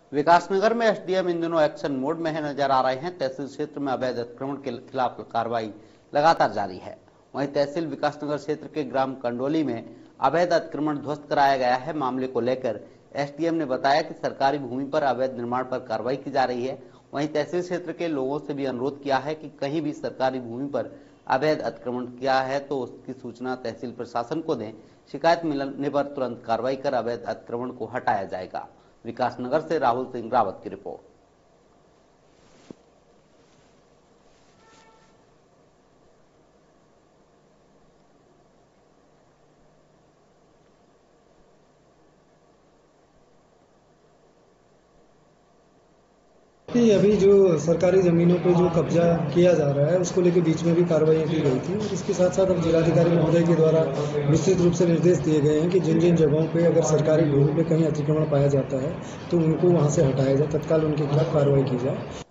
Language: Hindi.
विकासनगर में एसडीएम इन दिनों एक्शन मोड में है नजर आ रहे हैं। तहसील क्षेत्र में अवैध अतिक्रमण के खिलाफ कार्रवाई लगातार जारी है। वहीं तहसील विकासनगर क्षेत्र के ग्राम कंडोली में अवैध अतिक्रमण ध्वस्त कराया गया है। मामले को लेकर एसडीएम ने बताया कि सरकारी भूमि पर अवैध निर्माण पर कार्रवाई की जा रही है। वहीं तहसील क्षेत्र के लोगों से भी अनुरोध किया है कि कहीं भी सरकारी भूमि पर अवैध अतिक्रमण किया है तो उसकी सूचना तहसील प्रशासन को दें। शिकायत मिलने पर तुरंत कार्रवाई कर अवैध अतिक्रमण को हटाया जाएगा। विकासनगर से राहुल सिंह रावत की रिपोर्ट। अभी जो सरकारी जमीनों पे जो कब्जा किया जा रहा है उसको लेकर बीच में भी कार्रवाई की गई थी और इसके साथ साथ अब जिलाधिकारी महोदय के द्वारा विस्तृत रूप से निर्देश दिए गए हैं कि जिन जिन जगहों पे अगर सरकारी भूमि पे कहीं अतिक्रमण पाया जाता है तो उनको वहां से हटाया जाए, तत्काल उनके खिलाफ कार्रवाई की जाए।